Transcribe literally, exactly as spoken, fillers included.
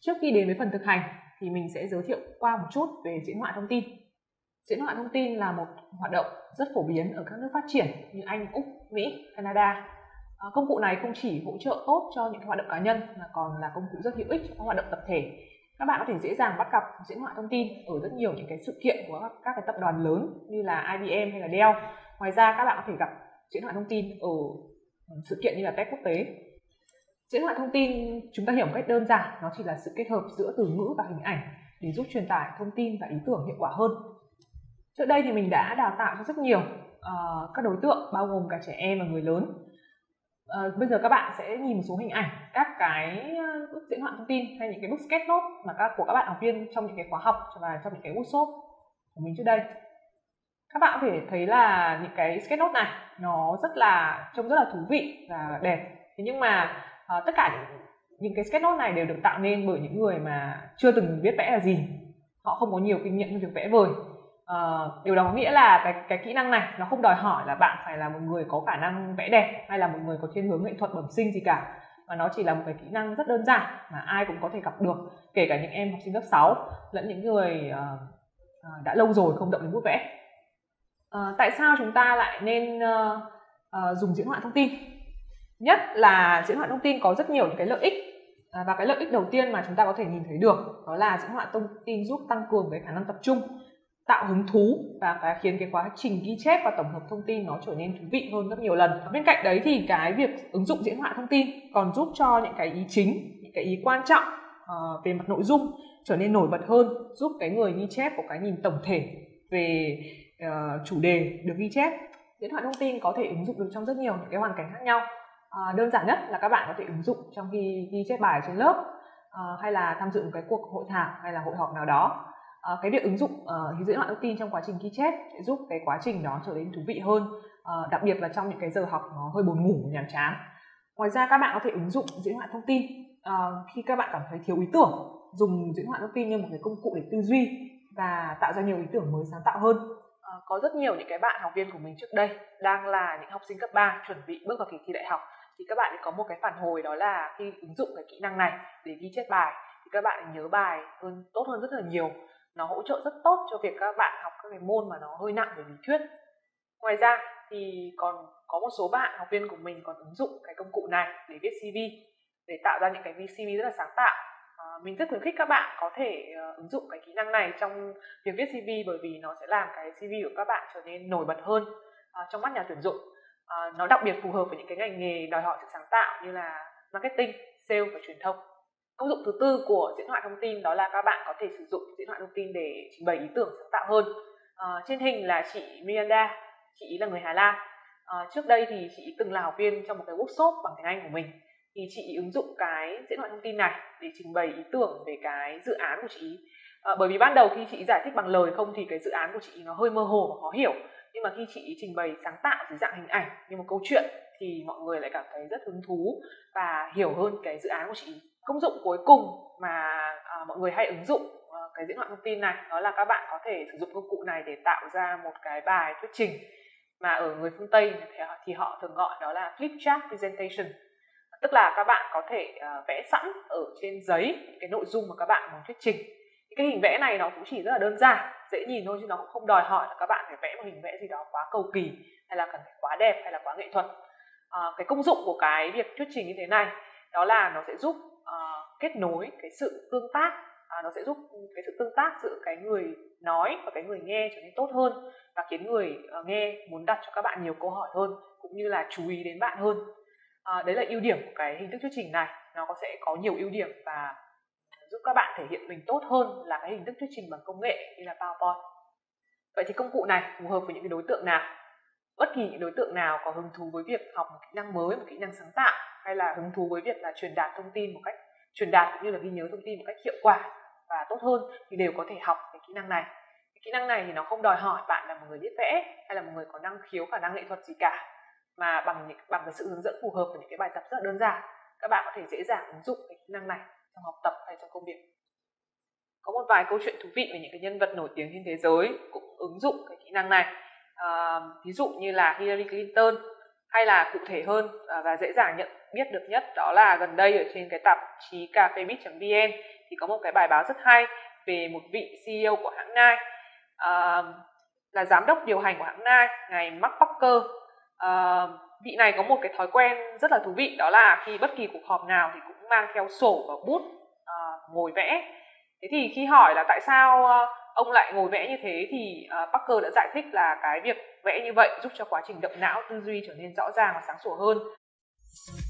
Trước khi đến với phần thực hành thì mình sẽ giới thiệu qua một chút về diễn họa thông tin. Diễn họa thông tin là một hoạt động rất phổ biến ở các nước phát triển như Anh, Úc, Mỹ, Canada. À, công cụ này không chỉ hỗ trợ tốt cho những hoạt động cá nhân mà còn là công cụ rất hữu ích cho các hoạt động tập thể. Các bạn có thể dễ dàng bắt gặp diễn họa thông tin ở rất nhiều những cái sự kiện của các, các cái tập đoàn lớn như là I B M hay là Dell. Ngoài ra các bạn có thể gặp diễn họa thông tin ở sự kiện như là Tech quốc tế. Diễn họa thông tin chúng ta hiểu một cách đơn giản, nó chỉ là sự kết hợp giữa từ ngữ và hình ảnh để giúp truyền tải thông tin và ý tưởng hiệu quả hơn. Trước đây thì mình đã đào tạo cho rất nhiều uh, các đối tượng bao gồm cả trẻ em và người lớn. Uh, bây giờ các bạn sẽ nhìn một số hình ảnh các cái bức diễn họa thông tin hay những cái bức sketch note mà các của các bạn học viên trong những cái khóa học và trong những cái workshop của mình trước đây. Các bạn có thể thấy là những cái sketch note này nó rất là trông rất là thú vị và đẹp. Thế nhưng mà uh, tất cả những, những cái sketch note này đều được tạo nên bởi những người mà chưa từng biết vẽ là gì. Họ không có nhiều kinh nghiệm trong việc vẽ vời. Uh, điều đó có nghĩa là cái, cái kỹ năng này nó không đòi hỏi là bạn phải là một người có khả năng vẽ đẹp hay là một người có thiên hướng nghệ thuật bẩm sinh gì cả, mà nó chỉ là một cái kỹ năng rất đơn giản mà ai cũng có thể gặp được, kể cả những em học sinh lớp sáu lẫn những người uh, uh, đã lâu rồi không động đến bút vẽ. Uh, tại sao chúng ta lại nên uh, uh, dùng diễn họa thông tin? Nhất là diễn họa thông tin có rất nhiều những cái lợi ích, uh, và cái lợi ích đầu tiên mà chúng ta có thể nhìn thấy được đó là diễn họa thông tin giúp tăng cường cái khả năng tập trung, tạo hứng thú và cái khiến cái quá trình ghi chép và tổng hợp thông tin nó trở nên thú vị hơn rất nhiều lần. Bên cạnh đấy thì cái việc ứng dụng diễn họa thông tin còn giúp cho những cái ý chính, những cái ý quan trọng uh, về mặt nội dung trở nên nổi bật hơn, giúp cái người ghi chép có cái nhìn tổng thể về uh, chủ đề được ghi chép. Diễn họa thông tin có thể ứng dụng được trong rất nhiều những cái hoàn cảnh khác nhau. Uh, đơn giản nhất là các bạn có thể ứng dụng trong khi ghi chép bài trên lớp, uh, hay là tham dự một cái cuộc hội thảo hay là hội họp nào đó. Uh, cái việc ứng dụng uh, diễn họa thông tin trong quá trình ghi chép sẽ giúp cái quá trình đó trở nên thú vị hơn, uh, đặc biệt là trong những cái giờ học nó hơi buồn ngủ, nhàm chán. Ngoài ra các bạn có thể ứng dụng diễn họa thông tin uh, khi các bạn cảm thấy thiếu ý tưởng, dùng diễn họa thông tin như một cái công cụ để tư duy và tạo ra nhiều ý tưởng mới sáng tạo hơn. Uh, có rất nhiều những cái bạn học viên của mình trước đây đang là những học sinh cấp ba chuẩn bị bước vào kỳ thi đại học, thì các bạn có một cái phản hồi đó là khi ứng dụng cái kỹ năng này để ghi chép bài thì các bạn nhớ bài hơn tốt hơn rất là nhiều. Nó hỗ trợ rất tốt cho việc các bạn học các cái môn mà nó hơi nặng về lý thuyết. Ngoài ra thì còn có một số bạn học viên của mình còn ứng dụng cái công cụ này để viết xê vê, để tạo ra những cái xê vê rất là sáng tạo. À, mình rất khuyến khích các bạn có thể uh, ứng dụng cái kỹ năng này trong việc viết xê vê, bởi vì nó sẽ làm cái xê vê của các bạn trở nên nổi bật hơn uh, trong mắt nhà tuyển dụng. Uh, nó đặc biệt phù hợp với những cái ngành nghề đòi hỏi sự sáng tạo như là marketing, sale và truyền thông. Công dụng thứ tư của diễn họa thông tin đó là các bạn có thể sử dụng diễn họa thông tin để trình bày ý tưởng sáng tạo hơn. À, trên hình là chị Miranda, chị ý là người Hà Lan. À, trước đây thì chị ý từng là học viên trong một cái workshop bằng tiếng Anh của mình. Thì chị ý ứng dụng cái diễn họa thông tin này để trình bày ý tưởng về cái dự án của chị ý. À, bởi vì ban đầu khi chị ý giải thích bằng lời không thì cái dự án của chị ý nó hơi mơ hồ và khó hiểu. Nhưng mà khi chị ý trình bày sáng tạo dưới dạng hình ảnh như một câu chuyện thì mọi người lại cảm thấy rất hứng thú và hiểu hơn cái dự án của chị ý. Công dụng cuối cùng mà à, mọi người hay ứng dụng à, cái diễn họa thông tin này đó là các bạn có thể sử dụng công cụ này để tạo ra một cái bài thuyết trình mà ở người phương Tây thì, thì họ thường gọi đó là flipchart presentation. Tức là các bạn có thể à, vẽ sẵn ở trên giấy những cái nội dung mà các bạn muốn thuyết trình. Cái hình vẽ này nó cũng chỉ rất là đơn giản, dễ nhìn thôi, chứ nó cũng không đòi hỏi là các bạn phải vẽ một hình vẽ gì đó quá cầu kỳ hay là cần phải quá đẹp hay là quá nghệ thuật. À, cái công dụng của cái việc thuyết trình như thế này đó là nó sẽ giúp uh, kết nối cái sự tương tác, uh, nó sẽ giúp cái sự tương tác giữa cái người nói và cái người nghe trở nên tốt hơn và khiến người uh, nghe muốn đặt cho các bạn nhiều câu hỏi hơn cũng như là chú ý đến bạn hơn. Uh, đấy là ưu điểm của cái hình thức thuyết trình này, nó có sẽ có nhiều ưu điểm và giúp các bạn thể hiện mình tốt hơn là cái hình thức thuyết trình bằng công nghệ như là PowerPoint. Vậy thì công cụ này phù hợp với những cái đối tượng nào? Bất kỳ những đối tượng nào có hứng thú với việc học một kỹ năng mới, một kỹ năng sáng tạo, hay là hứng thú với việc là truyền đạt thông tin một cách truyền đạt cũng như là ghi nhớ thông tin một cách hiệu quả và tốt hơn thì đều có thể học cái kỹ năng này. Cái kỹ năng này thì nó không đòi hỏi bạn là một người biết vẽ hay là một người có năng khiếu khả năng nghệ thuật gì cả, mà bằng những bằng cái sự hướng dẫn phù hợp với những cái bài tập rất là đơn giản, các bạn có thể dễ dàng ứng dụng cái kỹ năng này trong học tập hay trong công việc. Có một vài câu chuyện thú vị về những cái nhân vật nổi tiếng trên thế giới cũng ứng dụng cái kỹ năng này. À, ví dụ như là Hillary Clinton, hay là cụ thể hơn à, và dễ dàng nhận biết được nhất đó là gần đây ở trên cái tạp chí cafebiz chấm vn thì có một cái bài báo rất hay về một vị xê e ô của hãng Nike, à, là giám đốc điều hành của hãng Nike, ngài Mark Parker. À, vị này có một cái thói quen rất là thú vị, đó là khi bất kỳ cuộc họp nào thì cũng mang theo sổ và bút, à, ngồi vẽ. Thế thì khi hỏi là tại sao uh, ông lại ngồi vẽ như thế thì uh, Parker đã giải thích là cái việc vẽ như vậy giúp cho quá trình động não tư duy trở nên rõ ràng và sáng sủa hơn.